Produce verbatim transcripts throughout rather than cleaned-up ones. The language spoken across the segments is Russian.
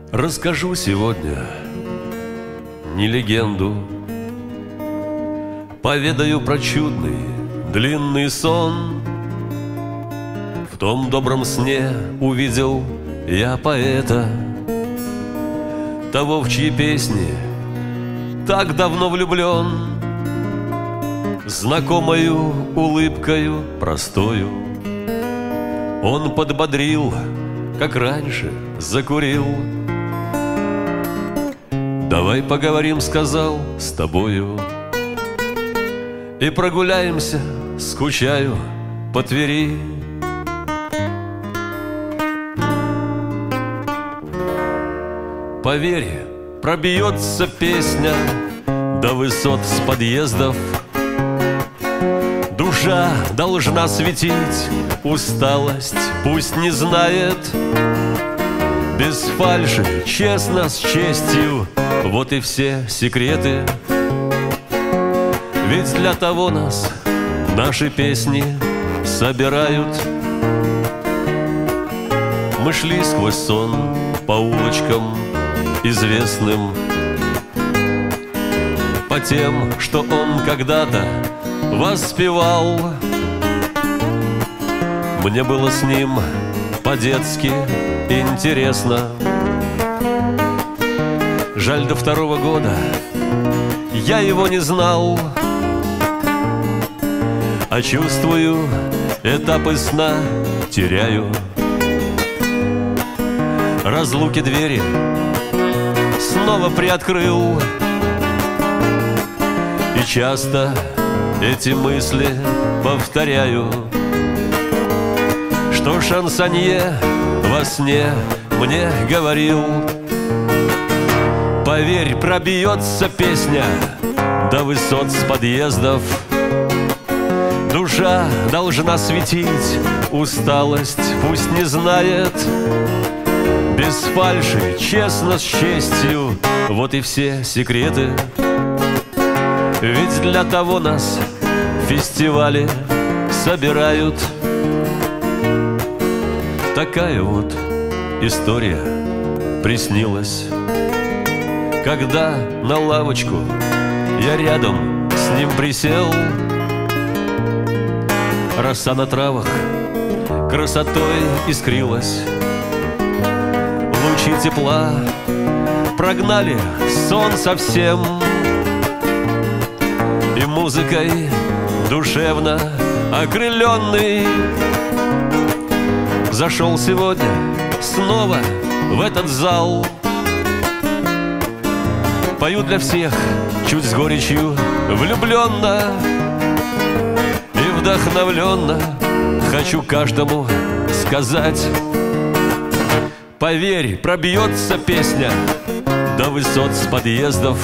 Расскажу сегодня не легенду, поведаю про чудный длинный сон. В том добром сне увидел я поэта, того, в чьи песни так давно влюблен, знакомою улыбкою простою. Он подбодрил, как раньше закурил. «Давай поговорим, — сказал, — с тобою, и прогуляемся, скучаю, по Твери». Поверь, пробьется песня до высот с подъездов. Душа должна светить, усталость пусть не знает. Без фальши, честно, с честью, вот и все секреты. Ведь для того нас наши песни собирают. Мы шли сквозь сон по улочкам известным, по тем, что он когда-то воспевал. Мне было с ним по-детски интересно. Жаль, до второго года я его не знал, а чувствую, этапы сна теряю. Разлуки двери снова приоткрыл, и часто эти мысли повторяю, что шансонье во сне мне говорил. Поверь, пробьется песня до высот с подъездов. Душа должна светить, усталость пусть не знает. Без фальши, честно, с честью, вот и все секреты. Ведь для того нас фестивали собирают. Такая вот история приснилась, когда на лавочку я рядом с ним присел. Роса на травах красотой искрилась. Лучи тепла прогнали сон совсем, и музыкой душевно окрыленный зашел сегодня снова в этот зал. Пою для всех чуть с горечью влюбленно и вдохновленно хочу каждому сказать: поверь, пробьется песня до высот с подъездов.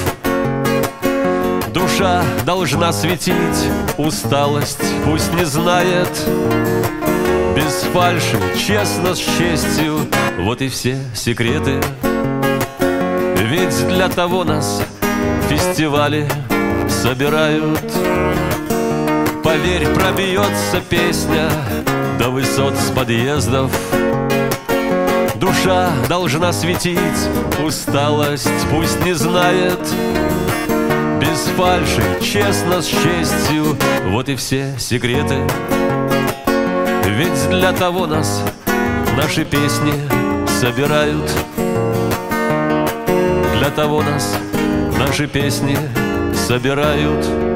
Душа должна светить, усталость пусть не знает. Без фальши, честно, с честью, вот и все секреты. Ведь для того нас фестивали собирают. Поверь, пробьется песня до высот с подъездов. Душа должна светить, усталость пусть не знает. Без фальши, честно, с честью, вот и все секреты. Ведь для того нас наши песни собирают. Для того нас наши песни собирают.